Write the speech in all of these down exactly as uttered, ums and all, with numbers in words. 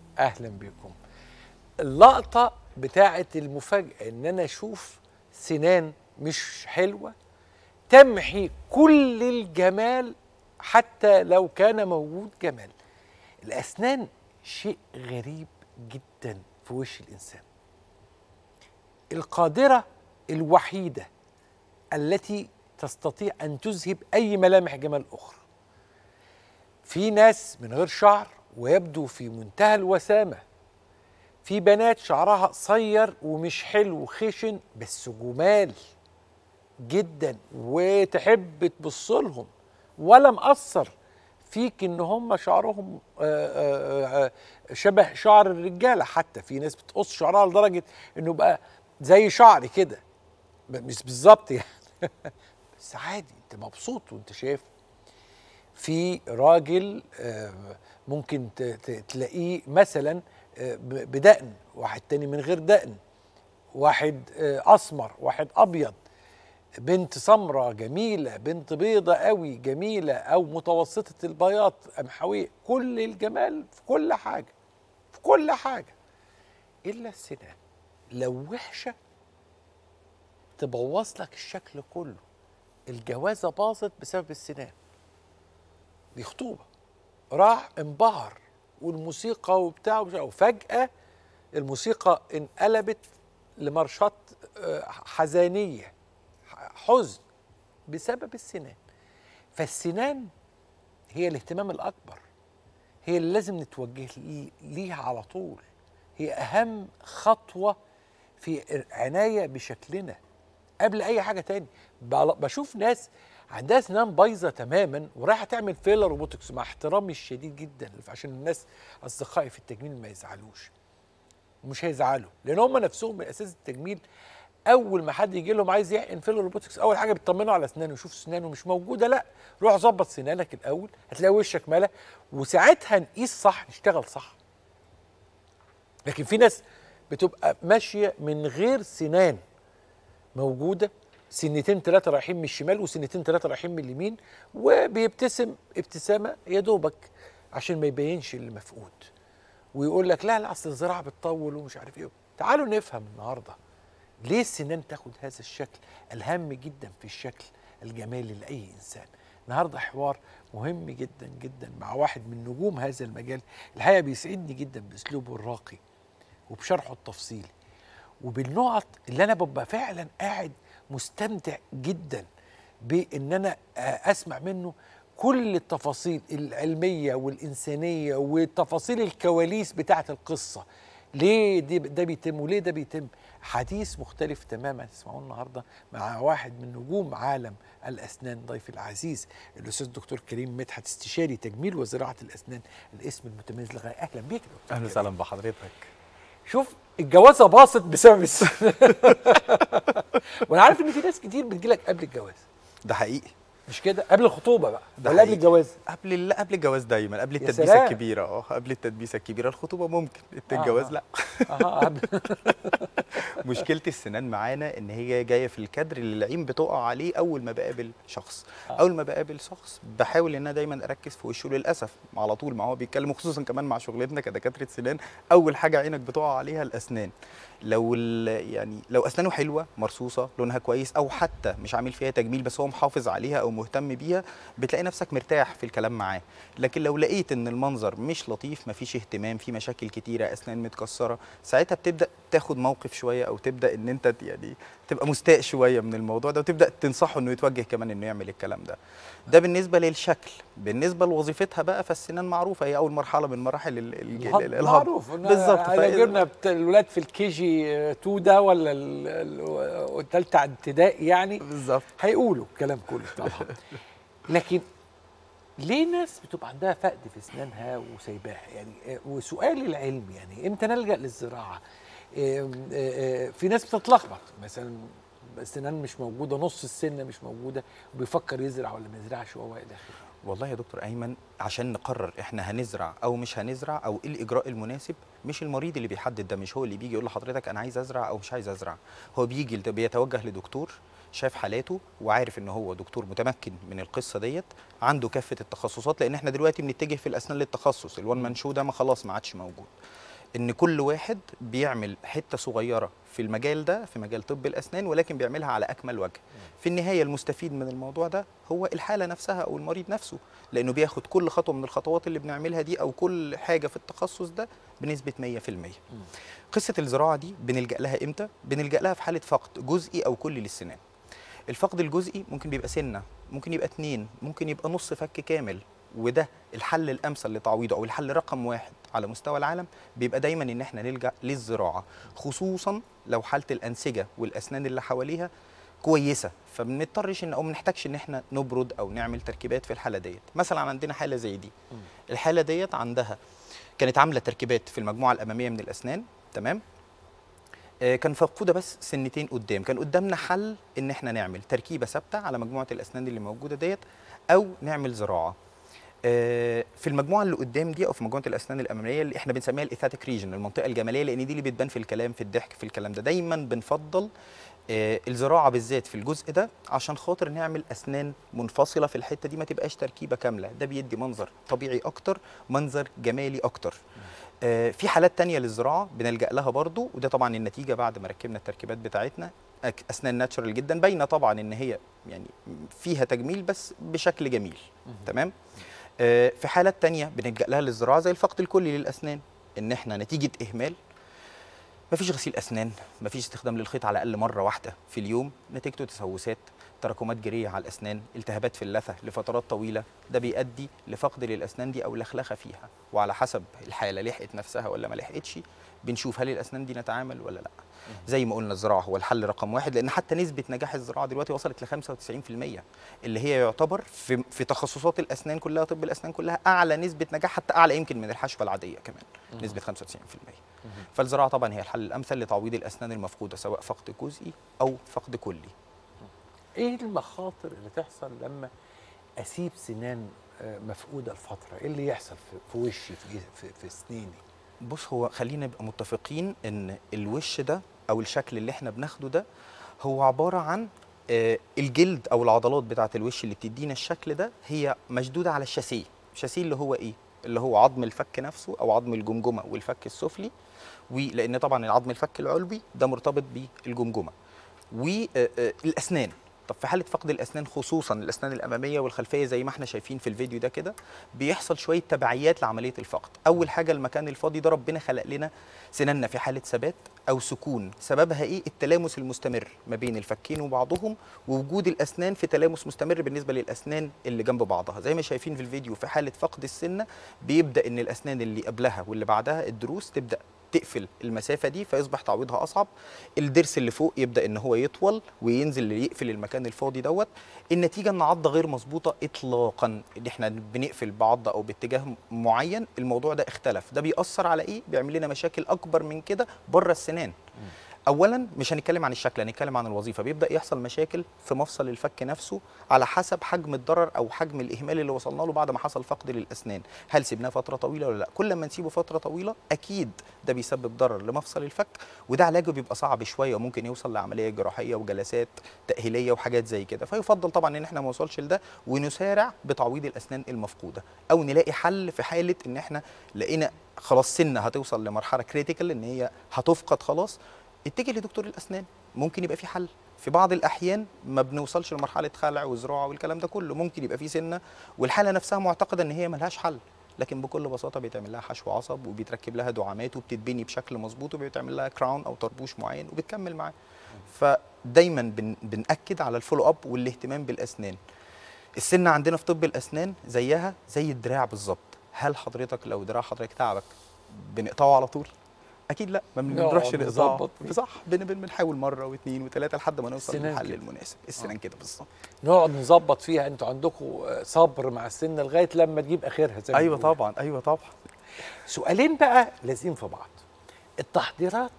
اهلا بكم. اللقطه بتاعه المفاجاه ان انا اشوف سنان مش حلوه تمحي كل الجمال حتى لو كان موجود جمال. الاسنان شيء غريب جدا في وش الانسان، القادره الوحيده التي تستطيع ان تذهب اي ملامح جمال اخرى. في ناس من غير شعر ويبدو في منتهى الوسامه، في بنات شعرها قصير ومش حلو خشن بس جمال جدا وتحب تبص لهم، ولا مأثر فيك ان هم شعرهم شبه شعر الرجاله. حتى في ناس بتقص شعرها لدرجه انه بقى زي شعري كده، مش بالظبط يعني بس عادي انت مبسوط وانت شايف. في راجل ممكن تلاقيه مثلا بدقن، واحد تاني من غير دقن، واحد اسمر، واحد ابيض، بنت سمراء جميله، بنت بيضة قوي جميله، او متوسطه البياض قمحويه، كل الجمال في كل حاجه، في كل حاجه الا السنان. لو وحشه تبوظ لك الشكل كله. الجوازه باظت بسبب السنان. دي خطوبه، راح انبهر والموسيقى وبتاع وفجأة الموسيقى انقلبت لمرشات حزانية، حزن بسبب السنان. فالسنان هي الاهتمام الأكبر، هي اللي لازم نتوجه ليها على طول، هي أهم خطوة في عناية بشكلنا قبل أي حاجة تاني. بشوف ناس عندها اسنان بايظه تماما ورايحه تعمل فيلر وبوتوكس، مع احترامي الشديد جدا عشان الناس اصدقائي في التجميل ما يزعلوش، ومش هيزعلوا لان هم نفسهم من اساس التجميل اول ما حد يجي لهم عايز يحقن فيلر وبوتوكس اول حاجه بيطمنوا على اسنانه، يشوف اسنانه مش موجوده. لا، روح ظبط سنانك الاول هتلاقي وشك ملا، وساعتها نقيس صح نشتغل صح. لكن في ناس بتبقى ماشيه من غير سنان موجوده، سنتين ثلاثة رايحين من الشمال وسنتين ثلاثة رايحين من اليمين، وبيبتسم ابتسامة يا دوبك عشان ما يبينش اللي مفقود، ويقول لك لا لا اصل الزراعة بتطول ومش عارف ايه. تعالوا نفهم النهارده ليه السنان تاخد هذا الشكل الهام جدا في الشكل الجمالي لأي إنسان. النهارده حوار مهم جدا جدا مع واحد من نجوم هذا المجال، الحقيقة بيسعدني جدا بأسلوبه الراقي وبشرحه التفصيلي وبالنقط اللي أنا ببقى فعلا قاعد مستمتع جدا بان انا اسمع منه كل التفاصيل العلميه والانسانيه وتفاصيل الكواليس بتاعه القصه. ليه ده بيتم وليه ده بيتم؟ حديث مختلف تماما تسمعوه النهارده مع واحد من نجوم عالم الاسنان، ضيفي العزيز الاستاذ الدكتور كريم مدحت، استشاري تجميل وزراعه الاسنان، الاسم المتميز للغايه. اهلا بيك دكتور. اهلا وسهلا بحضرتك. شوف الجوازه باظت بسبب السنان وانا عارف ان في ناس كتير بتجيلك قبل الجواز. ده حقيقي. مش كده؟ قبل الخطوبه بقى ولا قبل الجواز؟ قبل لا قبل الجواز دايما، قبل التدبيسه الكبيره. اه قبل التدبيسه الكبيره. الخطوبه ممكن، الجواز آه. لا آه. مشكله السنان معانا ان هي جايه في الكادر اللي العين بتقع عليه اول ما بقابل شخص. آه. اول ما بقابل شخص بحاول ان انا دايما اركز في وشه، للاسف على طول ما هو بيتكلم، وخصوصا كمان مع شغلتنا كدكاتره سنان اول حاجه عينك بتقع عليها الاسنان. لو يعني لو اسنانه حلوه مرصوصه لونها كويس، او حتى مش عامل فيها تجميل بس هو محافظ عليها او مهتم بيها، بتلاقي نفسك مرتاح في الكلام معاه. لكن لو لقيت ان المنظر مش لطيف، مفيش اهتمام، في مشاكل كتيره، اسنان متكسره، ساعتها بتبدا تاخد موقف شويه، او تبدا ان انت يعني تبقى مستاء شويه من الموضوع ده، وتبدا تنصحه انه يتوجه كمان انه يعمل الكلام ده. ده بالنسبه للشكل. بالنسبه لوظيفتها بقى، فالسنان معروفه هي اول مرحله من مراحل الهضم. معروف بالظبط. لو جبنا الولاد في الكي جي اتنين ده ولا الثالثه ابتدائي يعني بالظبط هيقولوا الكلام كله طبعا. لكن ليه ناس بتبقى عندها فقد في اسنانها وسايباها يعني؟ وسؤالي العلمي يعني امتى نلجأ للزراعه؟ في ناس بتتلخبط، مثلا السنان مش موجوده، نص السنه مش موجوده، وبيفكر يزرع ولا ما يزرعش وهو الى اخره. والله يا دكتور ايمن، عشان نقرر احنا هنزرع او مش هنزرع او ايه الاجراء المناسب، مش المريض اللي بيحدد ده، مش هو اللي بيجي يقول لحضرتك انا عايز ازرع او مش عايز ازرع. هو بيجي بيتوجه لدكتور شايف حالاته وعارف ان هو دكتور متمكن من القصه ديت، عنده كافه التخصصات، لان احنا دلوقتي بنتجه في الاسنان للتخصص، الوان مان شو ده ما خلاص ما عادش موجود. ان كل واحد بيعمل حته صغيره في المجال ده، في مجال طب الاسنان، ولكن بيعملها على اكمل وجه. في النهايه المستفيد من الموضوع ده هو الحاله نفسها او المريض نفسه، لانه بياخد كل خطوه من الخطوات اللي بنعملها دي او كل حاجه في التخصص ده بنسبه مية في المية. قصه الزراعه دي بنلجا لها امتى؟ بنلجا لها في حاله فقد جزئي او كلي للسنان. الفقد الجزئي ممكن بيبقى سنه، ممكن يبقى اتنين، ممكن يبقى نص فك كامل، وده الحل الامثل لتعويضه او الحل رقم واحد على مستوى العالم بيبقى دايما ان احنا نلجا للزراعه، خصوصا لو حاله الانسجه والاسنان اللي حواليها كويسه، فما بنضطرش ان او ما نحتاجش ان احنا نبرد او نعمل تركيبات في الحاله ديت. مثلا عندنا حاله زي دي، الحاله ديت عندها كانت عامله تركيبات في المجموعه الاماميه من الاسنان، تمام؟ كان مفقوده بس سنتين قدام، كان قدامنا حل ان احنا نعمل تركيبه ثابته على مجموعه الاسنان اللي موجوده ديت او نعمل زراعه. في المجموعه اللي قدام دي او في مجموعه الاسنان الاماميه اللي احنا بنسميها الايثاتيك ريجن، المنطقه الجماليه، لان دي اللي بتبان في الكلام، في الضحك، في الكلام ده، دايما بنفضل الزراعه بالذات في الجزء ده عشان خاطر نعمل اسنان منفصله في الحته دي، ما تبقاش تركيبه كامله، ده بيدي منظر طبيعي اكتر، منظر جمالي اكتر. في حالات تانية للزراعه بنلجا لها برضو، وده طبعا النتيجه بعد ما ركبنا التركيبات بتاعتنا، اسنان ناتشورال جدا، باينه طبعا ان هي يعني فيها تجميل بس بشكل جميل، تمام؟ في حالات تانية بنلجأ لها للزراعة زي الفقد الكلي للأسنان، إن إحنا نتيجة إهمال مفيش غسيل أسنان، مفيش استخدام للخيط على الأقل مرة واحدة في اليوم، نتيجته تسوسات، تراكمات جيرية على الأسنان، التهابات في اللثة لفترات طويلة، ده بيؤدي لفقد للأسنان دي أو لخلخة فيها، وعلى حسب الحالة لحقت نفسها ولا ما لحقتش بنشوف هل الأسنان دي نتعامل ولا لأ. زي ما قلنا الزراعة هو الحل رقم واحد، لأن حتى نسبة نجاح الزراعة دلوقتي وصلت ل خمسة وتسعين في المية، اللي هي يعتبر في في تخصصات الأسنان كلها، طب الأسنان كلها، أعلى نسبة نجاح، حتى أعلى يمكن من الحشوة العادية كمان، نسبة خمسة وتسعين في المية. فالزراعة طبعا هي الحل الأمثل لتعويض الأسنان المفقودة سواء فقد جزئي أو فقد كلي. إيه المخاطر اللي تحصل لما أسيب سنان مفقودة لفترة؟ إيه اللي يحصل في وشي، في في, في سنيني؟ بص، هو خلينا نبقى متفقين ان الوش ده او الشكل اللي احنا بناخده ده هو عباره عن الجلد او العضلات بتاعه الوش اللي بتدينا الشكل ده، هي مشدوده على الشاسيه. الشاسيه اللي هو ايه؟ اللي هو عظم الفك نفسه او عظم الجمجمه والفك السفلي، ولان طبعا العظم الفك العلوي ده مرتبط بالجمجمه والاسنان. طب في حاله فقد الاسنان خصوصا الاسنان الاماميه والخلفيه زي ما احنا شايفين في الفيديو ده كده، بيحصل شويه تبعيات لعمليه الفقد. اول حاجه المكان الفاضي ده ربنا خلق لنا سناننا في حاله ثبات او سكون، سببها ايه؟ التلامس المستمر ما بين الفكين وبعضهم، ووجود الاسنان في تلامس مستمر بالنسبه للاسنان اللي جنب بعضها. زي ما شايفين في الفيديو في حاله فقد السنه بيبدا ان الاسنان اللي قبلها واللي بعدها الضروس تبدا تقفل المسافه دي فيصبح تعويضها اصعب، الضرس اللي فوق يبدا ان هو يطول وينزل يقفل المكان الفاضي دوت. النتيجه ان عضه غير مظبوطه اطلاقا، ان احنا بنقفل بعضه او باتجاه معين، الموضوع ده اختلف. ده بيأثر على ايه؟ بيعمل لنا مشاكل اكبر من كده بره السنان. اولا مش هنتكلم عن الشكل، هنتكلم عن الوظيفه. بيبدا يحصل مشاكل في مفصل الفك نفسه على حسب حجم الضرر او حجم الاهمال اللي وصلنا له بعد ما حصل فقد للاسنان. هل سيبناه فتره طويله ولا لا؟ كل ما نسيبه فتره طويله اكيد ده بيسبب ضرر لمفصل الفك، وده علاجه بيبقى صعب شويه وممكن يوصل لعمليه جراحيه وجلسات تاهيليه وحاجات زي كده. فيفضل طبعا ان احنا ما نوصلش لده ونسارع بتعويض الاسنان المفقوده، او نلاقي حل في حاله ان احنا لقينا خلاص سنه هتوصل لمرحله كريتيكال ان هي هتفقد خلاص، اتجه لدكتور الاسنان، ممكن يبقى في حل. في بعض الاحيان ما بنوصلش لمرحله خلع وزراعه والكلام ده كله، ممكن يبقى في سنه والحاله نفسها معتقده ان هي ملهاش حل، لكن بكل بساطه بيتعمل لها حشو عصب وبيتركب لها دعامات وبتتبني بشكل مظبوط وبيتعمل لها كراون او طربوش معين وبتكمل معاه. فدايما بن بنأكد على الفولو اب والاهتمام بالاسنان. السنه عندنا في طب الاسنان زيها زي الدراع بالظبط. هل حضرتك لو دراع حضرتك تعبك بنقطعه على طول؟ اكيد لا، ما بنروحش نقطعه، صح، بنحاول مره واثنين وثلاثه لحد ما نوصل للحل المناسب. السنان كده بالظبط، نقعد نظبط فيها. انتوا عندكم صبر مع السنه لغايه لما تجيب اخرها زي ما ايوه طبعا، ايوه طبعا. سؤالين بقى لازم في بعض، التحضيرات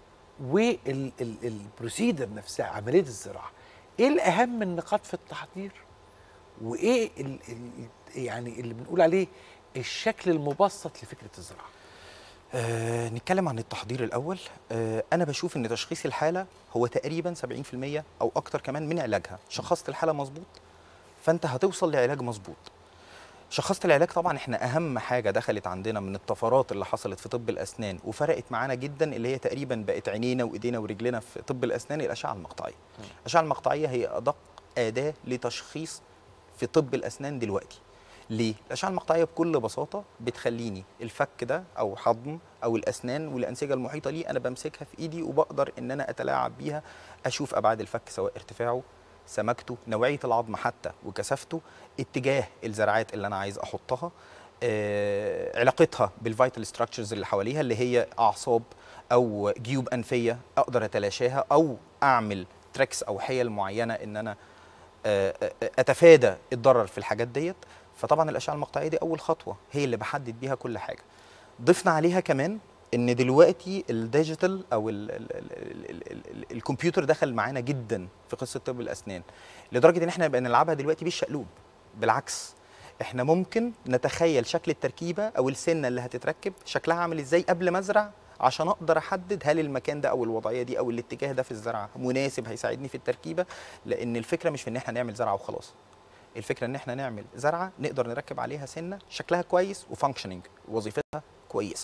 والبروسيدر نفسها، عمليه الزراعه، ايه الاهم النقاط في التحضير؟ وايه ال ال يعني اللي بنقول عليه الشكل المبسط لفكره الزراعه؟ آه نتكلم عن التحضير الأول. آه أنا بشوف إن تشخيص الحالة هو تقريبا سبعين في المية أو أكتر كمان من علاجها. شخصت الحالة مظبوط فأنت هتوصل لعلاج مظبوط. شخصت العلاج طبعا احنا اهم حاجه دخلت عندنا من الطفرات اللي حصلت في طب الاسنان وفرقت معانا جدا، اللي هي تقريبا بقت عينينا وايدينا ورجلنا في طب الاسنان، الاشعه المقطعيه. الاشعه المقطعيه هي ادق اداه لتشخيص في طب الاسنان دلوقتي. ليه؟ الاشعه المقطعيه بكل بساطه بتخليني الفك ده او حضن او الاسنان والانسجه المحيطه ليه انا بمسكها في ايدي وبقدر ان انا اتلاعب بيها، اشوف ابعاد الفك سواء ارتفاعه، سمكته، نوعيه العظم حتى وكثافته، اتجاه الزرعات اللي انا عايز احطها، آه، علاقتها بالفيتال ستراكشرز اللي حواليها اللي هي اعصاب او جيوب انفيه اقدر اتلاشاها او اعمل تريكس او حيل معينه ان انا آه، آه، اتفادى الضرر في الحاجات ديت. فطبعا الاشعه المقطعيه دي اول خطوه هي اللي بحدد بيها كل حاجه. ضفنا عليها كمان ان دلوقتي الديجيتال او ال ال ال ال ال ال الكمبيوتر دخل معانا جدا في قصه طب الاسنان، لدرجه ان احنا بقى نلعبها دلوقتي بالشقلوب. بالعكس، احنا ممكن نتخيل شكل التركيبه او السنه اللي هتتركب شكلها عامل ازاي قبل ما ازرع، عشان اقدر احدد هل المكان ده او الوضعيه دي او الاتجاه ده في الزرعه مناسب هيساعدني في التركيبه. لان الفكره مش في ان احنا نعمل زرعه وخلاص، الفكره ان احنا نعمل زرعه نقدر نركب عليها سنه شكلها كويس وفانكشننج وظيفتها كويسه.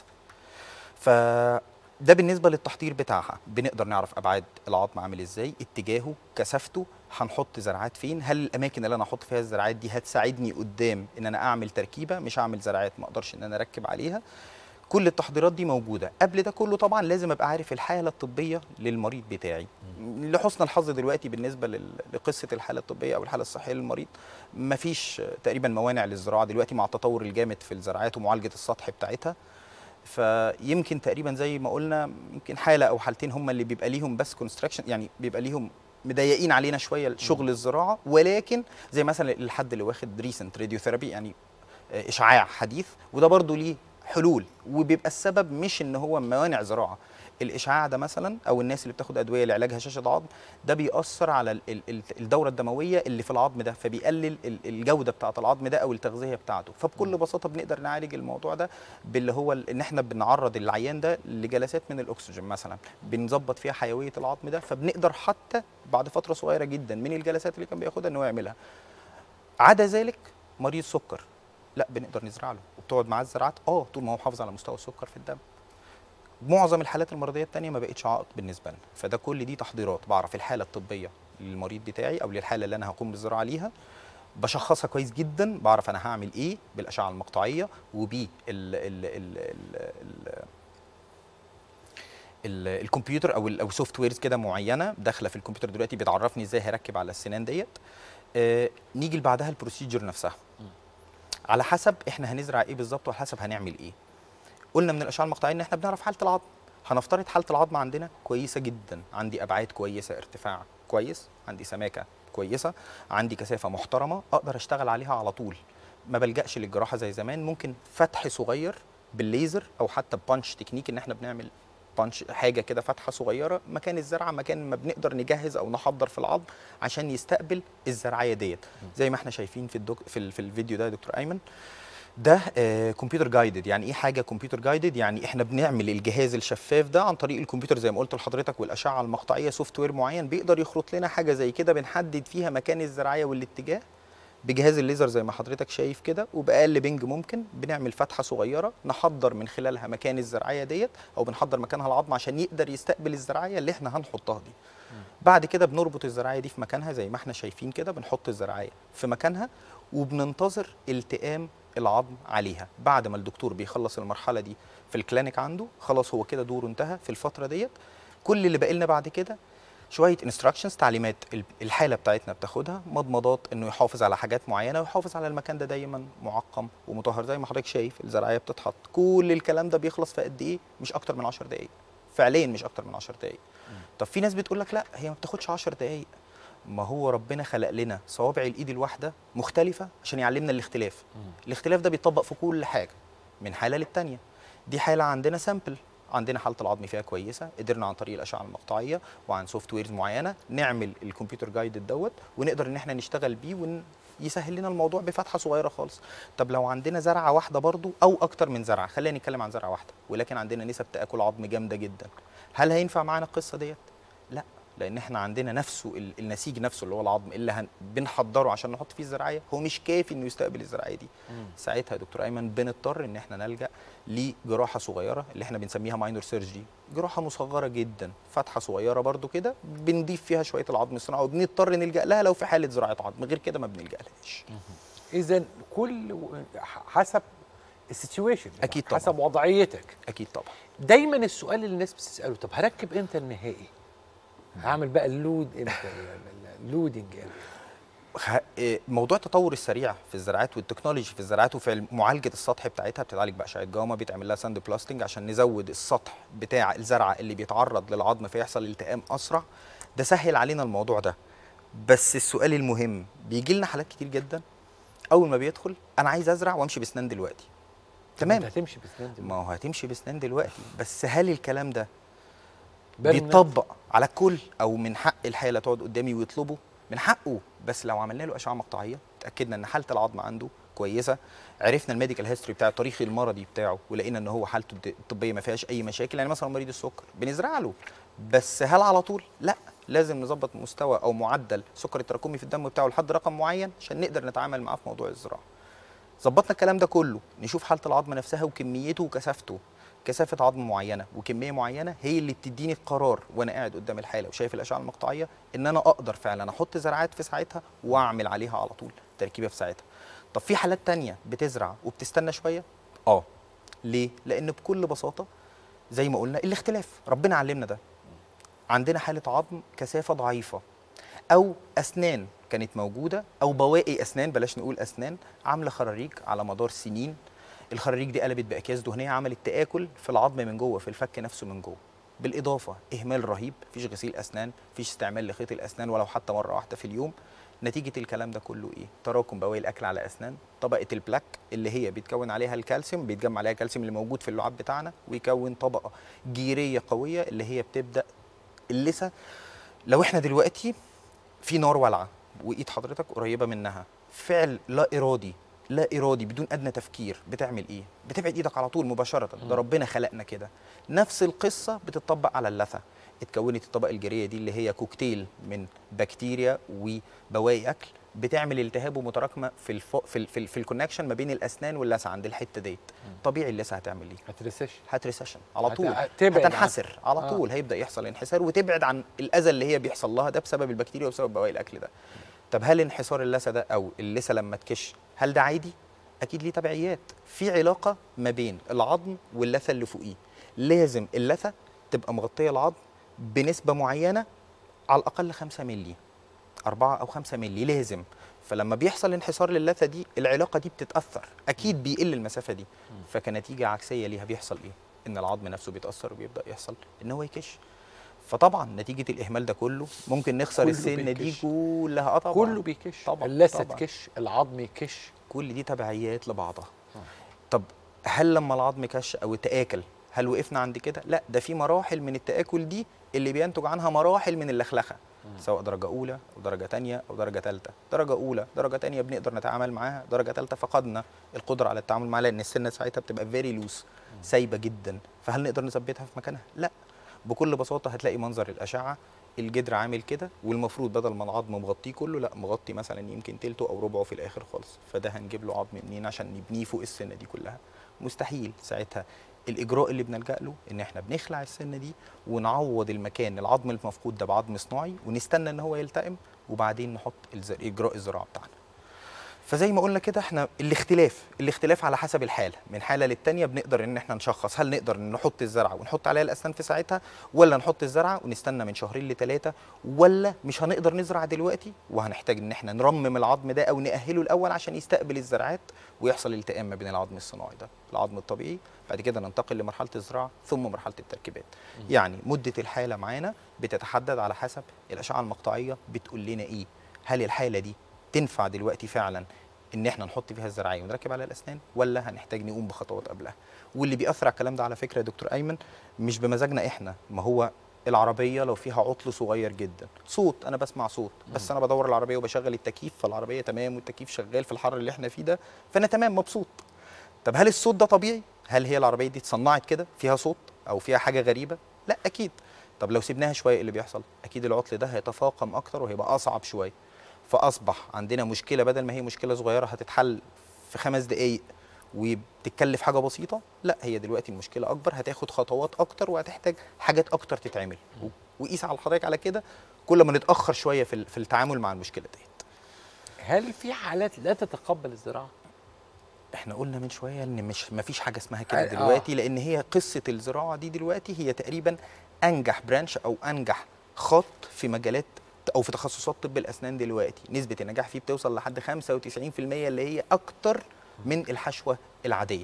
فده بالنسبه للتحضير بتاعها، بنقدر نعرف ابعاد العظم عامل ازاي، اتجاهه، كثافته، هنحط زرعات فين، هل الاماكن اللي انا احط فيها الزرعات دي هتساعدني قدام ان انا اعمل تركيبه، مش اعمل زرعات ما اقدرش ان انا اركب عليها. كل التحضيرات دي موجوده. قبل ده كله طبعا لازم ابقى عارف الحاله الطبيه للمريض بتاعي. لحسن الحظ دلوقتي بالنسبه لل- لقصه الحاله الطبيه او الحاله الصحيه للمريض مفيش تقريبا موانع للزراعه دلوقتي مع التطور الجامد في الزراعات ومعالجه السطح بتاعتها. فيمكن تقريبا زي ما قلنا يمكن حاله او حالتين هم اللي بيبقى ليهم بس كونستراكشن، يعني بيبقى ليهم مضايقين علينا شويه شغل الزراعه، ولكن زي مثلا الحد اللي واخد ريسنت راديوثيرابي يعني آه، اشعاع حديث، وده برضو ليه حلول، وبيبقى السبب مش ان هو موانع زراعه. الاشعاع ده مثلا او الناس اللي بتاخد ادويه لعلاج هشاشه عظم ده بيأثر على ال- ال- ال- الدوره الدمويه اللي في العظم ده، فبيقلل ال- الجوده بتاعه العظم ده او التغذيه بتاعته. فبكل بساطه بنقدر نعالج الموضوع ده باللي هو ال- ان احنا بنعرض العيان ده لجلسات من الاكسجين مثلا، بنظبط فيها حيويه العظم ده، فبنقدر حتى بعد فتره صغيره جدا من الجلسات اللي كان بياخدها ان هو يعملها. عدا ذلك مريض سكر لا بنقدر نزرع له وبتقعد معاه الزراعات اه طول ما هو محافظ على مستوى السكر في الدم. معظم الحالات المرضيه الثانيه ما بقتش عائق بالنسبه لنا. فده كل دي تحضيرات، بعرف الحاله الطبيه للمريض بتاعي او للحاله اللي انا هقوم بالزراعه ليها، بشخصها كويس جدا، بعرف انا هعمل ايه بالاشعه المقطعيه وبي ال ال ال ال ال ال الكمبيوتر او ال او سوفت ويرز كده معينه داخله في الكمبيوتر دلوقتي بتعرفني ازاي هركب على السنان ديت. آه نيجي اللي بعدها البروسيجر نفسها، على حسب احنا هنزرع ايه بالظبط وعلى حسب هنعمل ايه. قلنا من الاشعه المقطعيه ان احنا بنعرف حاله العظم، هنفترض حاله العظم عندنا كويسه جدا، عندي ابعاد كويسه، ارتفاع كويس، عندي سماكه كويسه، عندي كثافه محترمه اقدر اشتغل عليها على طول، ما بلجاش للجراحه زي زمان. ممكن فتح صغير بالليزر او حتى بانش تكنيك، ان احنا بنعمل بانش حاجه كده فتحه صغيره مكان الزرعه، مكان ما بنقدر نجهز او نحضر في العظم عشان يستقبل الزرعيه ديت، زي ما احنا شايفين في الدك... في, ال... في الفيديو ده يا دكتور ايمن. ده كمبيوتر جايدد. يعني ايه حاجه كمبيوتر جايدد؟ يعني احنا بنعمل الجهاز الشفاف ده عن طريق الكمبيوتر زي ما قلت لحضرتك، والاشعه المقطعيه سوفت وير معين بيقدر يخرط لنا حاجه زي كده، بنحدد فيها مكان الزراعيه والاتجاه بجهاز الليزر زي ما حضرتك شايف كده، وباقل بنج ممكن بنعمل فتحه صغيره نحضر من خلالها مكان الزراعيه ديت، او بنحضر مكانها العظم عشان يقدر يستقبل الزراعيه اللي احنا هنحطها دي. بعد كده بنربط الزراعيه دي في مكانها زي ما احنا شايفين كده، بنحط الزراعيه في مكانها وبننتظر التئام العظم عليها. بعد ما الدكتور بيخلص المرحله دي في الكلينيك عنده، خلاص هو كده دوره انتهى في الفتره ديت. كل اللي باقي لنا بعد كده شويه انستراكشنز، تعليمات الحاله بتاعتنا بتاخدها، مضمضات انه يحافظ على حاجات معينه ويحافظ على المكان ده دايما معقم ومطهر زي ما حضرتك شايف الزراعيه بتتحط. كل الكلام ده بيخلص في قد ايه؟ مش اكتر من عشر دقائق، فعليا مش اكتر من عشر دقائق. طب في ناس بتقول لك لا هي ما بتاخدش عشر دقائق. ما هو ربنا خلق لنا صوابع الايد الواحده مختلفه عشان يعلمنا الاختلاف. الاختلاف ده بيطبق في كل حاجه من حاله للتانيه. دي حاله عندنا سامبل، عندنا حاله العظم فيها كويسه، قدرنا عن طريق الاشعه المقطعيه وعن سوفت ويرز معينه نعمل الكمبيوتر جايد دوت، ونقدر ان احنا نشتغل بيه ويسهل لنا الموضوع بفتحه صغيره خالص. طب لو عندنا زرعه واحده برضو او اكتر من زرعه، خلينا نتكلم عن زرعه واحده ولكن عندنا نسب تاكل عظم جامده جدا، هل هينفع معانا القصه ديت؟ لا، لان احنا عندنا نفسه ال- النسيج نفسه اللي هو العظم اللي هن بنحضره عشان نحط فيه الزراعيه هو مش كافي انه يستقبل الزراعيه دي. مم. ساعتها يا دكتور ايمن بنضطر ان احنا نلجا لجراحه صغيره اللي احنا بنسميها ماينور سيرجري، جراحه مصغره جدا، فتحه صغيره برده كده بنضيف فيها شويه العظم الصناعي وبنضطر نلجا لها لو في حاله زراعه عظم، غير كده ما بنلجا لهاش. اذا كل و- حسب السيتويشن، أكيد طبعاً. حسب وضعيتك. اكيد طبعا. دايما السؤال اللي الناس بتساله، طب هركب امتى النهائي؟ هعمل بقى اللود امتى؟ اللودنج امتى؟ خ- إيه، موضوع التطور السريع في الزراعات والتكنولوجي في الزراعات وفي معالجه السطح بتاعتها، بتتعالج باشعه جاما، بيتعمل لها ساند بلاستنج عشان نزود السطح بتاع الزرعه اللي بيتعرض للعظم فيحصل التئام اسرع. ده سهل علينا الموضوع ده. بس السؤال المهم، بيجي لنا حالات كتير جدا اول ما بيدخل انا عايز ازرع وامشي باسنان دلوقتي. تمام، انت هتمشي بسنان دلوقتي. ما هو هتمشي باسنان دلوقتي، بس هل الكلام ده برنة. بيتطبق على الكل او من حق الحاله تقعد قدامي ويطلبه؟ من حقه، بس لو عملنا له اشعه مقطعيه اتاكدنا ان حاله العظم عنده كويسه، عرفنا الميديكال هيستوري بتاع التاريخ المرضي بتاعه، ولقينا ان هو حالته الطبيه ما فيهاش اي مشاكل، يعني مثلا مريض السكر بنزرع له، بس هل على طول؟ لا، لازم نظبط مستوى او معدل سكر التراكمي في الدم بتاعه لحد رقم معين عشان نقدر نتعامل معاه في موضوع الزراعه. ظبطنا الكلام ده كله، نشوف حاله العظم نفسها وكميته وكثافته، كثافه عظم معينه وكميه معينه هي اللي بتديني القرار وانا قاعد قدام الحاله وشايف الاشعه المقطعيه ان انا اقدر فعلا احط زراعات في ساعتها واعمل عليها على طول تركيبه في ساعتها. طب في حالات تانية بتزرع وبتستنى شويه؟ اه. ليه؟ لان بكل بساطه زي ما قلنا الاختلاف، ربنا علمنا ده. عندنا حاله عظم كثافه ضعيفه، او اسنان كانت موجوده، او بواقي اسنان، بلاش نقول اسنان، عامله خراريج على مدار سنين. الخراريج دي قلبت باكياس دهنيه، عملت تاكل في العظم من جوه، في الفك نفسه من جوه. بالاضافه اهمال رهيب، مفيش غسيل اسنان، مفيش استعمال لخيط الاسنان ولو حتى مره واحده في اليوم. نتيجه الكلام ده كله ايه؟ تراكم بواقي الاكل على اسنان، طبقه البلاك اللي هي بيتكون عليها الكالسيوم، بيتجمع عليها الكالسيوم اللي موجود في اللعاب بتاعنا، ويكون طبقه جيريه قويه اللي هي بتبدا اللثه. لو احنا دلوقتي في نار والعه وايد حضرتك قريبه منها، فعل لا ارادي، لا ارادي بدون ادنى تفكير، بتعمل ايه؟ بتبعد ايدك على طول مباشره، ده ربنا خلقنا كده. نفس القصه بتطبق على اللثه. اتكونت الطبقه الجيريه دي اللي هي كوكتيل من بكتيريا وبواقي اكل، بتعمل التهاب ومتراكمه في الف... في ال... في, ال... في الكونكشن ما بين الاسنان واللثه عند الحته ديت. طبيعي اللثه هتعمل ايه؟ هترسش. هتريسيشن على طول، هتبعد هتنحسر عن... على طول. آه. هيبدا يحصل انحسار وتبعد عن الاذى اللي هي بيحصل لها ده بسبب البكتيريا وبسبب بواقي الاكل ده. طب هل انحسار اللثه ده او اللثه لما تكش هل ده عادي؟ اكيد ليه تبعيات. في علاقه ما بين العظم واللثه اللي فوقيه، لازم اللثه تبقى مغطيه العظم بنسبه معينه، على الاقل خمسة مللي، أربعة أو خمسة مللي لازم. فلما بيحصل انحسار للثه دي العلاقه دي بتتاثر، اكيد بيقل المسافه دي، فكنتيجه عكسيه ليها بيحصل ايه؟ ان العظم نفسه بيتاثر وبيبدا يحصل ان هو يكش. فطبعا نتيجه الاهمال ده كله ممكن نخسر السنه دي كلها. اه طبعا كله بيكش طبعا، اللثه طبعاً. تكش، العظم يكش، كل دي تبعيات لبعضها. آه. طب هل لما العظم كش او تآكل هل وقفنا عند كده؟ لا، ده في مراحل من التآكل دي اللي بينتج عنها مراحل من اللخلخه، سواء درجه اولى او درجه ثانيه او درجه ثالثه. درجه اولى درجه ثانيه بنقدر نتعامل معاها، درجه ثالثه فقدنا القدره على التعامل معاها لان السنه ساعتها بتبقى فيري لوس، سايبه جدا. فهل نقدر نثبتها في مكانها؟ لا. بكل بساطه هتلاقي منظر الاشعه الجدر عامل كده، والمفروض بدل ما العظم مغطيه كله لا مغطي مثلا يمكن تلته او ربعه في الاخر خالص. فده هنجيب له عظم منين عشان نبنيه فوق السنه دي كلها؟ مستحيل. ساعتها الاجراء اللي بنلجا له ان احنا بنخلع السنه دي ونعوض المكان العظم المفقود ده بعظم صناعي، ونستنى ان هو يلتئم وبعدين نحط اجراء الزراعه بتاعنا. فزي ما قلنا كده احنا الاختلاف الاختلاف على حسب الحاله، من حاله للتانيه بنقدر ان احنا نشخص هل نقدر نحط الزرعه ونحط عليها الاسنان في ساعتها، ولا نحط الزرعه ونستنى من شهرين لثلاثه، ولا مش هنقدر نزرع دلوقتي وهنحتاج ان احنا نرمم العظم ده او ناهله الاول عشان يستقبل الزرعات ويحصل التئام ما بين العظم الصناعي ده العظم الطبيعي، بعد كده ننتقل لمرحله الزراعه ثم مرحله التركيبات. يعني مده الحاله معانا بتتحدد على حسب الاشعه المقطعيه بتقول لنا ايه. هل الحاله دي تنفع دلوقتي فعلا ان احنا نحط فيها الزراعيه ونركب على الاسنان، ولا هنحتاج نقوم بخطوات قبلها؟ واللي بيأثر على الكلام ده على فكره يا دكتور ايمن مش بمزاجنا احنا، ما هو العربيه لو فيها عطل صغير جدا، صوت، انا بسمع صوت بس انا بدور العربيه وبشغل التكييف فالعربيه تمام والتكييف شغال في الحر اللي احنا فيه ده فانا تمام مبسوط. طب هل الصوت ده طبيعي؟ هل هي العربيه دي اتصنعت كده فيها صوت او فيها حاجه غريبه؟ لا اكيد. طب لو سيبناها شويه إيه اللي بيحصل؟ اكيد العطل ده هيتفاقم اكتر وهيبقى اصعب شويه، فاصبح عندنا مشكله بدل ما هي مشكله صغيره هتتحل في خمس دقائق وبتتكلف حاجه بسيطه، لا هي دلوقتي المشكله اكبر، هتاخد خطوات اكتر وهتحتاج حاجات اكتر تتعمل. وقيس على حضرتك على كده، كل ما نتاخر شويه في في التعامل مع المشكله ديت. هل في حالات لا تتقبل الزراعه؟ احنا قلنا من شويه ان مش ما فيش حاجه اسمها كده آه. دلوقتي، لان هي قصه الزراعه دي دلوقتي هي تقريبا انجح برانش او انجح خط في مجالات او في تخصصات طب الاسنان دلوقتي. نسبه النجاح فيه بتوصل لحد خمسة وتسعين في المية اللي هي اكتر من الحشوه العاديه.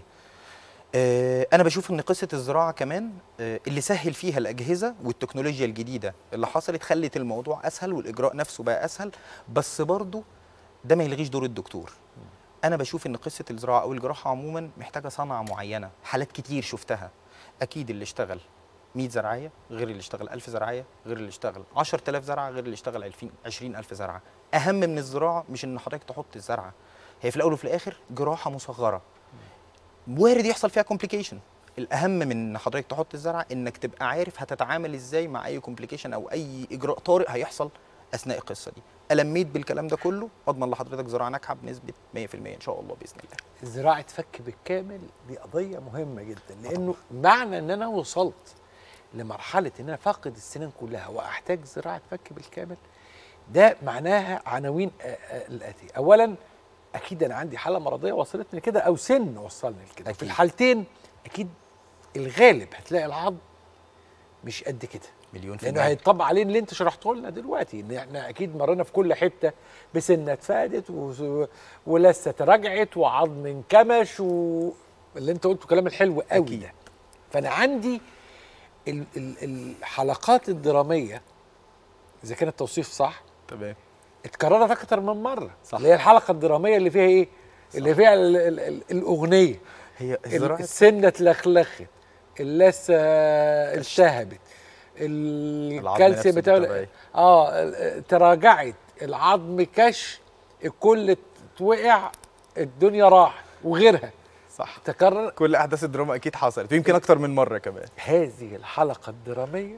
اه انا بشوف ان قصه الزراعه كمان اه اللي سهل فيها الاجهزه والتكنولوجيا الجديده اللي حصلت خلت الموضوع اسهل والاجراء نفسه بقى اسهل، بس برضه ده ما يلغيش دور الدكتور. أنا بشوف إن قصة الزراعة أو الجراحة عموماً محتاجة صنعة معينة، حالات كتير شفتها. أكيد اللي اشتغل مية زراعية غير اللي اشتغل ألف زراعية غير اللي اشتغل عشرة آلاف زرعة غير اللي اشتغل عشرين ألف زرعة. أهم من الزراعة مش إن حضرتك تحط الزرعة، هي في الأول وفي الآخر جراحة مصغرة وارد يحصل فيها كومبليكيشن. الأهم من إن حضرتك تحط الزرعة إنك تبقى عارف هتتعامل إزاي مع أي كومبليكيشن أو أي إجراء طارئ هيحصل أثناء القصة دي. ألميت بالكلام ده كله أضمن لحضرتك زراعة ناجحة بنسبة مية في المية إن شاء الله بإذن الله. زراعة فك بالكامل دي قضية مهمة جدا، لأنه معنى إن أنا وصلت لمرحلة إن أنا فاقد السنان كلها وأحتاج زراعة فك بالكامل، ده معناها عناوين الآتية. أولا أكيد أنا عندي حالة مرضية وصلتني كده أو سن وصلني لكده. في الحالتين أكيد الغالب هتلاقي العظم مش قد كده، مليون في لانه هيطبق عليه اللي انت شرحته لنا دلوقتي، ان احنا اكيد مرينا في كل حته بسنه اتفادت و... ولسه رجعت وعظم انكمش واللي انت قلته كلام الحلو قوي أكيد. ده فانا عندي ال... ال... الحلقات الدراميه اذا كان التوصيف صح تمام اتكررت اكتر من مره صح. اللي هي الحلقه الدراميه اللي فيها ايه؟ صح. اللي فيها ال... ال... ال... الاغنيه، هي السنه اتلخلخت، اللثه التهبت، الكالسيوم بتاع اه تراجعت، العظم كش، الكل وقع، الدنيا راح وغيرها. صح تكرر كل احداث الدراما اكيد حصلت يمكن اكتر من مره كمان. هذه الحلقه الدراميه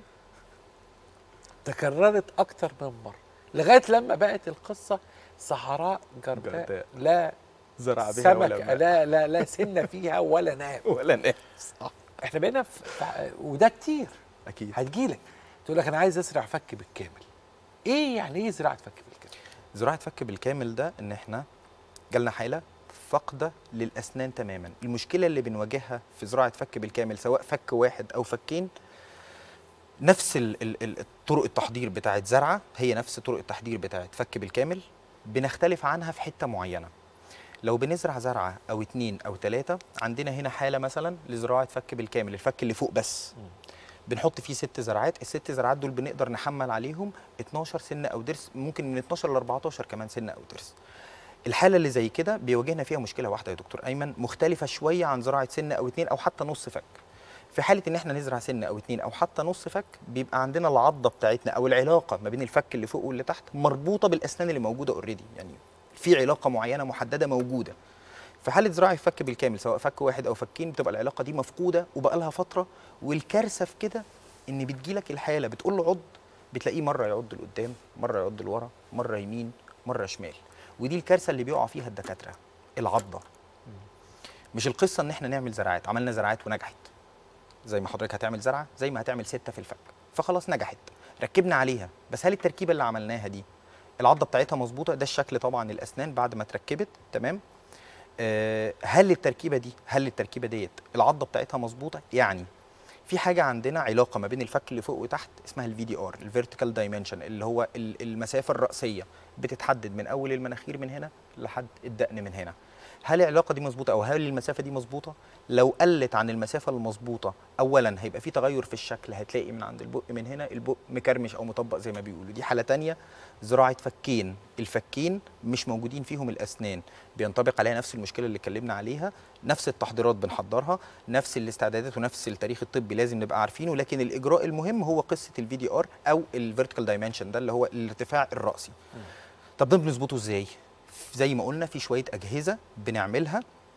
تكررت اكتر من مره لغايه لما بقت القصه صحراء جرداء لا زرع بها سمك ولا ماء. لا لا لا سن فيها ولا نام ولا نام. صح احنا بقينا في وده كتير اكيد. هتجيلك تقول لك انا عايز ازرع فك بالكامل. ايه يعني ايه زراعه فك بالكامل؟ زراعه فك بالكامل ده ان احنا جالنا حاله فاقده للاسنان تماما. المشكله اللي بنواجهها في زراعه فك بالكامل سواء فك واحد او فكين، نفس ال ال طرق التحضير بتاعت زرعه هي نفس طرق التحضير بتاعت فك بالكامل، بنختلف عنها في حته معينه. لو بنزرع زرعه او اتنين او تلاته، عندنا هنا حاله مثلا لزراعه فك بالكامل الفك اللي فوق بس، م. بنحط فيه ست زرعات، الست زرعات دول بنقدر نحمل عليهم اتناشر سنه او ضرس، ممكن من اتناشر ل اربعتاشر كمان سنه او ضرس. الحاله اللي زي كده بيواجهنا فيها مشكله واحده يا دكتور ايمن مختلفه شويه عن زراعه سنه او اتنين او حتى نص فك. في حاله ان احنا نزرع سنه او اتنين او حتى نص فك، بيبقى عندنا العضه بتاعتنا او العلاقه ما بين الفك اللي فوق واللي تحت مربوطه بالاسنان اللي موجوده اوريدي، يعني في علاقه معينه محدده موجوده. في حاله زراعه الفك بالكامل سواء فك واحد او فكين، بتبقى العلاقه دي مفقوده وبقى لها فتره. والكارثه في كده ان بتجيلك الحاله بتقول له عض، بتلاقيه مره يعض لقدام، مره يعض لورا، مره يمين، مره شمال. ودي الكارثه اللي بيقع فيها الدكاتره، العضه. مش القصه ان احنا نعمل زراعات، عملنا زراعات ونجحت زي ما حضرتك هتعمل زرعه زي ما هتعمل سته في الفك فخلاص نجحت، ركبنا عليها. بس هل التركيبه اللي عملناها دي العضه بتاعتها مظبوطه؟ ده الشكل طبعا الاسنان بعد ما اتركبت تمام. أه هل التركيبه دي هل التركيبه ديت العضه بتاعتها مظبوطه؟ يعني في حاجه عندنا علاقه ما بين الفك اللي فوق وتحت اسمها الفي دي ار، الفيرتيكال دايمنشن، اللي هو المسافه الراسيه بتتحدد من اول المناخير من هنا لحد الدقن من هنا. هل العلاقه دي مظبوطه او هل المسافه دي مظبوطه؟ لو قلت عن المسافه المظبوطه، اولا هيبقى في تغير في الشكل، هتلاقي من عند البق من هنا البق مكرمش او مطبق زي ما بيقولوا. دي حاله ثانيه زراعه فكين، الفكين مش موجودين فيهم الاسنان، بينطبق عليها نفس المشكله اللي اتكلمنا عليها، نفس التحضيرات بنحضرها، نفس الاستعدادات ونفس التاريخ الطبي لازم نبقى عارفينه. لكن الاجراء المهم هو قصه الفي دي ار او الفيرتيكال دايمنشن، ده اللي هو الارتفاع الراسي. طب ده بنظبطه ازاي؟ زي ما قلنا في شويه اجهزه بنعملها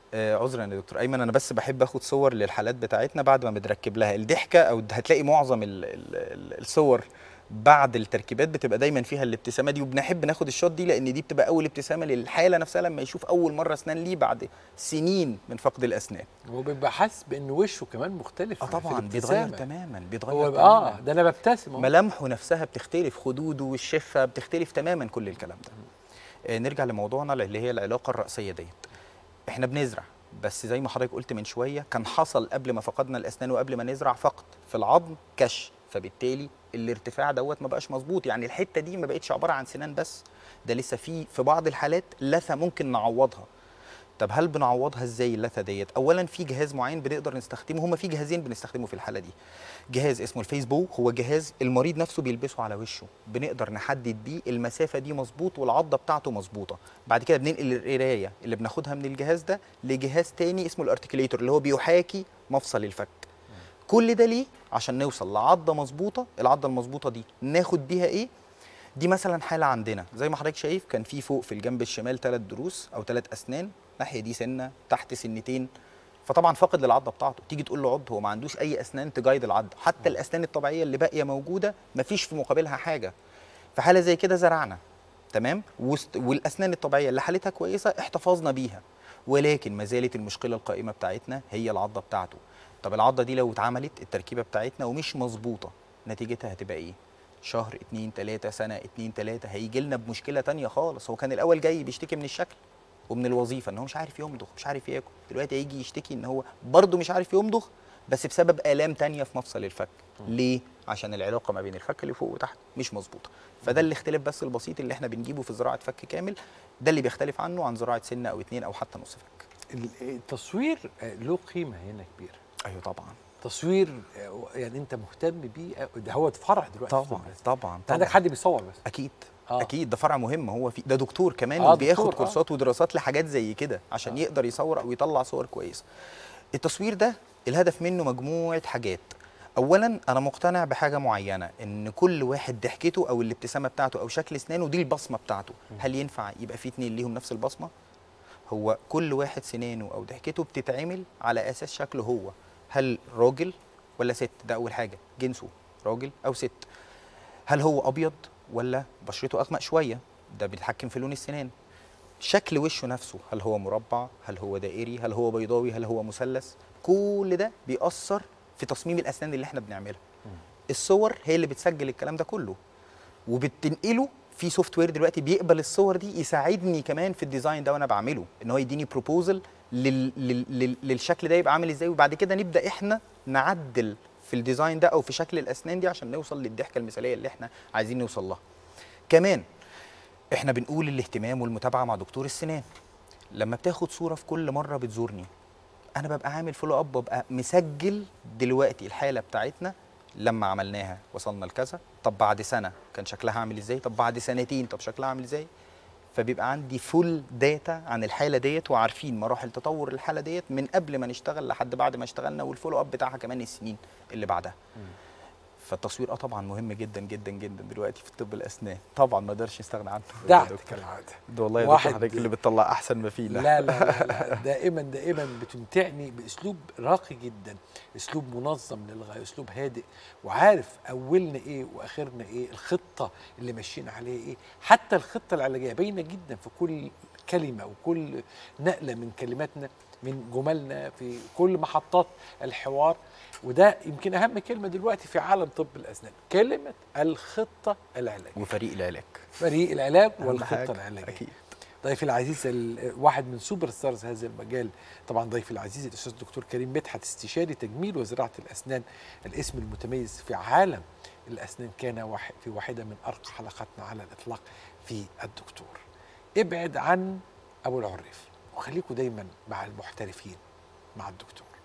آه عذرا يا دكتور ايمن، انا بس بحب اخد صور للحالات بتاعتنا بعد ما بنركب لها الضحكه، او هتلاقي معظم ال ال ال الصور بعد التركيبات بتبقى دايما فيها الابتسامه دي، وبنحب ناخد الشوت دي لان دي بتبقى اول ابتسامه للحاله نفسها لما يشوف اول مره اسنان ليه بعد سنين من فقد الاسنان. هو بيبقى حاسس بان وشه كمان مختلف. اه طبعا بيتغير تماما، بيتغير هو تماما. اه ده انا ببتسم، ملامحه نفسها بتختلف، خدوده والشفه بتختلف تماما، كل الكلام ده. آه نرجع لموضوعنا اللي هي العلاقه الرئيسيه ديت. احنا بنزرع، بس زي ما حضرتك قلت من شويه كان حصل قبل ما فقدنا الاسنان وقبل ما نزرع فقد في العظم كش، فبالتالي الارتفاع دوت ما بقاش مظبوط، يعني الحته دي ما بقتش عباره عن سنان بس، ده لسه في في بعض الحالات لثه ممكن نعوضها. طب هل بنعوضها ازاي اللثه ديت؟ اولا في جهاز معين بنقدر نستخدمه، هما في جهازين بنستخدمه في الحاله دي. جهاز اسمه الفيس بو، هو جهاز المريض نفسه بيلبسه على وشه، بنقدر نحدد بيه المسافه دي مظبوط والعضه بتاعته مظبوطه. بعد كده بننقل القرايه اللي بناخدها من الجهاز ده لجهاز تاني اسمه الارتكليتور اللي هو بيحاكي مفصل الفك. كل ده ليه؟ عشان نوصل لعضه مظبوطه. العضه المظبوطه دي ناخد بيها ايه؟ دي مثلا حاله عندنا زي ما حضرتك شايف، كان في فوق في الجنب الشمال ثلاث ضروس او ثلاث اسنان، الناحيه دي سنه، تحت سنتين، فطبعا فاقد للعضه بتاعته. تيجي تقول له عض، هو ما عندوش اي اسنان تجايد العضه، حتى الاسنان الطبيعيه اللي باقيه موجوده ما فيش في مقابلها حاجه. في حاله زي كده زرعنا تمام، والاسنان الطبيعيه اللي حالتها كويسه احتفظنا بيها، ولكن ما زالت المشكله القائمه بتاعتنا هي العضه بتاعته. طب العضه دي لو اتعملت التركيبه بتاعتنا ومش مظبوطه، نتيجتها هتبقى ايه؟ شهر اتنين تلاته، سنه اتنين تلاته، هيجي لنا بمشكله تانيه خالص. هو كان الاول جاي بيشتكي من الشكل ومن الوظيفه، ان هو مش عارف يمضغ، مش عارف ياكل، دلوقتي هيجي يشتكي ان هو برضه مش عارف يمضغ بس بسبب الام تانيه في مفصل الفك. ليه؟ عشان العلاقه ما بين الفك اللي فوق وتحت مش مظبوطه. فده الاختلاف بس البسيط اللي احنا بنجيبه في زراعه فك كامل، ده اللي بيختلف عنه عن زراعه سنه او اتنين او حتى نص فك. التصوير له قيمه هنا كبيره. ايوه طبعا. تصوير يعني انت مهتم بيه، ده هو فرع دلوقتي. طبعا طبعا. انت عندك حد بيصور بس؟ اكيد. آه. اكيد ده فرع مهم، هو في ده دكتور كمان آه وبياخد دكتور. كورسات آه. ودراسات لحاجات زي كده عشان آه. يقدر يصور او يطلع صور كويسه. التصوير ده الهدف منه مجموعه حاجات. اولا انا مقتنع بحاجه معينه، ان كل واحد ضحكته او الابتسامه بتاعته او شكل اسنانه دي البصمه بتاعته. هل ينفع يبقى في اتنين ليهم نفس البصمه؟ هو كل واحد سنانه او ضحكته بتتعمل على اساس شكله هو، هل راجل ولا ست؟ ده اول حاجه، جنسه راجل او ست. هل هو ابيض ولا بشرته اغمق شويه؟ ده بيتحكم في لون السنان. شكل وشه نفسه، هل هو مربع، هل هو دائري، هل هو بيضاوي، هل هو مثلث؟ كل ده بيأثر في تصميم الاسنان اللي احنا بنعملها. الصور هي اللي بتسجل الكلام ده كله وبتنقله في سوفت وير دلوقتي بيقبل الصور دي يساعدني كمان في الديزاين ده وانا بعمله، ان هو يديني بروبوزل لل... لل... للشكل ده يبقى عامل ازاي، وبعد كده نبدا احنا نعدل في الديزاين ده او في شكل الاسنان دي عشان نوصل للضحكه المثاليه اللي احنا عايزين نوصل لها. كمان احنا بنقول الاهتمام والمتابعه مع دكتور السنان. لما بتاخد صوره في كل مره بتزورني، انا ببقى عامل فولو اب، ببقى مسجل دلوقتي الحاله بتاعتنا لما عملناها وصلنا لكذا، طب بعد سنه كان شكلها عامل ازاي، طب بعد سنتين طب شكلها عامل ازاي. فبيبقى عندي فول داتا عن الحاله ديت، وعارفين مراحل تطور الحاله ديت من قبل ما نشتغل لحد بعد ما اشتغلنا، والفولو اب بتاعها كمان السنين اللي بعدها. م. فالتصوير اه طبعا مهم جدا جدا جدا دلوقتي في طب الاسنان، طبعا ما اقدرش استغنى عنه. دعتك كالعاده. ده والله يا دكتور حضرتك اللي بتطلع احسن ما فينا. لا لا لا, لا دائما دائما بتمتعني باسلوب راقي جدا، اسلوب منظم للغايه، اسلوب هادئ، وعارف اولنا ايه واخرنا ايه، الخطه اللي ماشيين عليها ايه، حتى الخطه العلاجيه باينه جدا في كل كلمه وكل نقله من كلماتنا، من جملنا في كل محطات الحوار. وده يمكن اهم كلمه دلوقتي في عالم طب الاسنان، كلمه الخطه العلاجيه وفريق العلاج. فريق العلاج والخطه العلاجيه. اكيد. ضيفي العزيز واحد من سوبر ستارز هذا المجال، طبعا ضيفي العزيز الاستاذ الدكتور كريم مدحت، استشاري تجميل وزراعه الاسنان، الاسم المتميز في عالم الاسنان، كان واحد في واحده من ارقى حلقاتنا على الاطلاق في الدكتور. ابعد عن ابو العريف وخليكوا دايما مع المحترفين، مع الدكتور.